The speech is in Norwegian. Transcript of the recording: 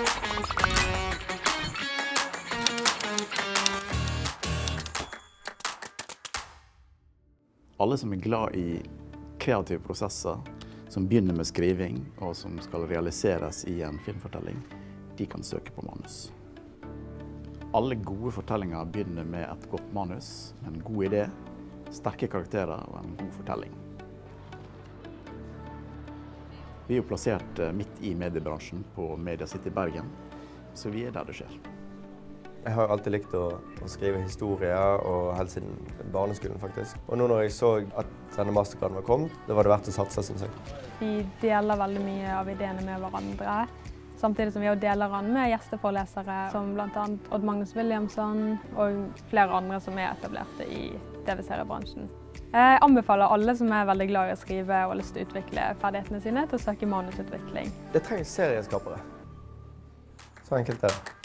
Alle som er glad i kreative prosesser, som begynner med skriving og som skal realiseres i en filmfortelling, de kan søke på manus. Alle gode fortellinger begynner med et godt manus, en god idé, sterke karakterer og en god fortelling. Vi er jo plassert midt i mediebransjen på Media City Bergen, så vi er der det skjer. Jeg har alltid likt å skrive historier, og helt siden barneskolen faktisk. Og nå når jeg så at denne mastergraden var kommet, det var det verdt å satse, synes jeg. Vi deler veldig mye av ideene med hverandre, samtidig som vi også deler den med gjesteforelesere, som blant annet Odd Magnus Williamson og flere andre som er etablerte i TV-seriebransjen. Jeg anbefaler alle som er veldig glad i å skrive og har lyst til å utvikle ferdighetene sine til å søke manusutvikling. Det trengs serieskapere. Så enkelt er det.